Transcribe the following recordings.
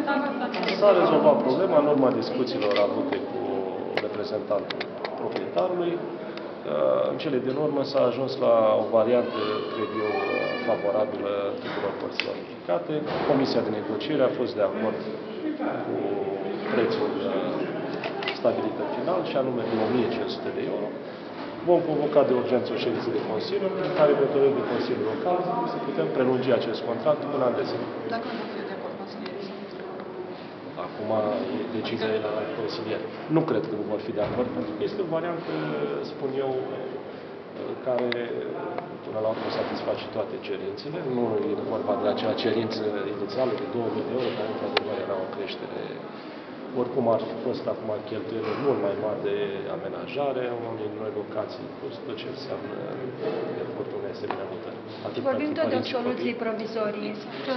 S-a rezolvat problema în urma discuțiilor avute cu reprezentantul proprietarului. În cele din urmă s-a ajuns la o variantă, cred eu, favorabilă tuturor părților implicate. Comisia de negociere a fost de acord cu prețul stabilit în final, și anume de 1500 de euro. Vom convoca de urgență o ședință de Consiliu, în care hotărâri de Consiliul Local să putem prelungi acest contract până în decembrie. Dacă nu vor fi de acord consilierii? Acum decizia e la consilieri. Nu cred că nu vor fi de acord, pentru că este o variantă, spun eu, care până la urmă satisface toate cerințele. Nu e vorba de acea cerință inițială de 2000 de euro, care într-adevăr era o creștere. Oricum ar fi fost acum cheltuieli mult mai mari de amenajare, unei noi locații, plus tot ce înseamnă efortul unei asemenea mutări. Vorbim tot de o soluție provizorie.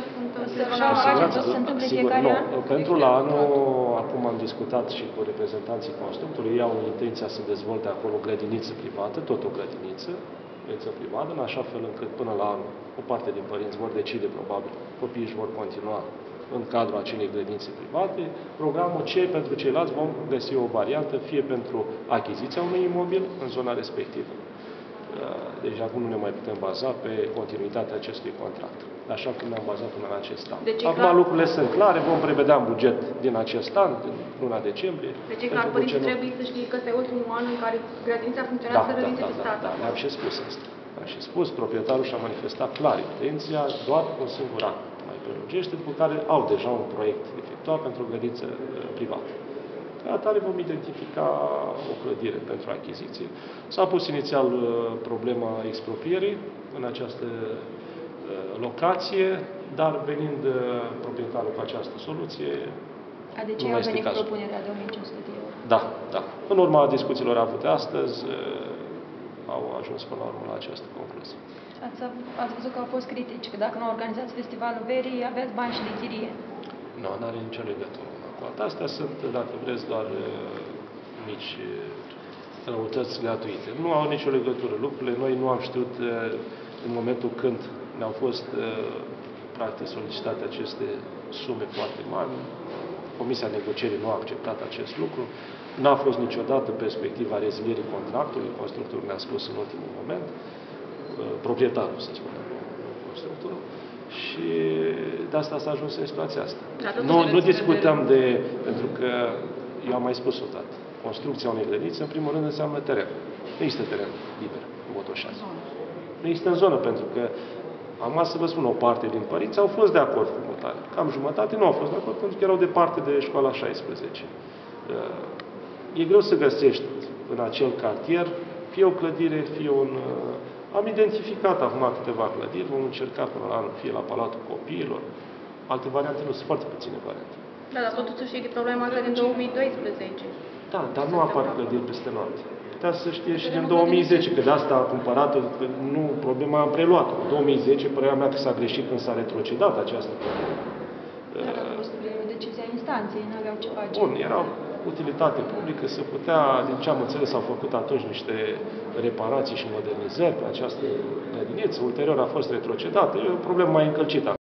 Se întâmplă Sigur, fiecare an? pentru la anul, acum am discutat și cu reprezentanții constructorului, ei au intenția să dezvolte acolo o grădiniță privată, tot o grădiniță privată, în așa fel încât până la anul o parte din părinți vor decide, probabil, copiii își vor continua în cadrul acelei grădinițe private. Programul C, pentru ceilalți vom găsi o variantă, fie pentru achiziția unui imobil în zona respectivă. Deci acum nu ne mai putem baza pe continuitatea acestui contract, așa cum ne-am bazat până în acest an. Deci, acum lucrurile sunt clare, vom prevedea în buget din acest an, din luna decembrie. Deci clar, părinții trebuie să știe că este ultimul an în care grădinița funcționează grădinițe de stat. Da, le-am și spus asta. Am și spus, proprietarul și-a manifestat clar intenția doar un singur an mai prelungește, după care au deja un proiect efectuat pentru o grădință privată. Ca atare vom identifica o clădire pentru achiziție. S-a pus inițial problema expropierii în această locație, dar venind proprietarul cu această soluție, De ce au venit propunerea de 1500 de euro? Da. În urma discuțiilor avute astăzi, au ajuns până la urmă la această concluzie. Ați văzut că au fost critici, că dacă nu organizați Festivalul Verii, aveți bani și de chirie. Nu are nicio legătură cu asta. Astea sunt, dacă vreți, doar mici răutăți gratuite. Nu au nicio legătură lucrurile. Noi nu am știut în momentul când ne-au fost practic solicitate aceste sume foarte mari. Comisia negocierii nu a acceptat acest lucru. N-a fost niciodată perspectiva rezilierii contractului. Constructorul ne-a spus în ultimul moment. Proprietarul, să spunem, constructorul. Și de asta s-a ajuns în situația asta. Nu discutăm pentru că eu am mai spus o dată. Construcția unei grădinițe, în primul rând, înseamnă teren. Nu există teren liber în Botoșani. Nu există în zonă, pentru că am să vă spun, o parte din părinți au fost de acord cu mutarea. Cam jumătate nu au fost de acord, pentru că erau departe de școala 16. E greu să găsești în acel cartier fie o clădire, fie un... Am identificat acum câteva clădiri, vom încerca până la anul, fie la Palatul Copiilor. Alte variante nu, sunt foarte puține variante. Da, dar totuși să știi că problema asta din 2012. Da, dar nu apar clădiri peste noapte. Putea să știe și din 2010, că de asta a cumpărat-o, nu, problema am preluat-o. În 2010, părerea mea că s-a greșit când s-a retrocedat această problemă. Dar a fost o decizie a instanței, nu aveau ce face. Bun, erau utilitate publică, se putea, din ce am înțeles, au făcut atunci niște reparații și modernizări pe această grădiniță, ulterior a fost retrocedată, e o problemă mai încălcită.